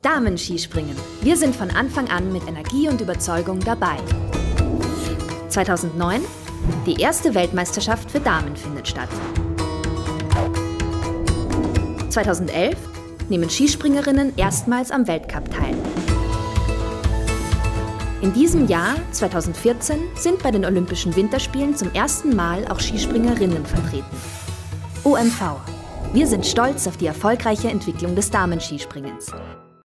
Damen-Skispringen. Wir sind von Anfang an mit Energie und Überzeugung dabei. 2009, die erste Weltmeisterschaft für Damen findet statt. 2011 nehmen Skispringerinnen erstmals am Weltcup teil. In diesem Jahr, 2014, sind bei den Olympischen Winterspielen zum ersten Mal auch Skispringerinnen vertreten. OMV. Wir sind stolz auf die erfolgreiche Entwicklung des Damen-Skispringens.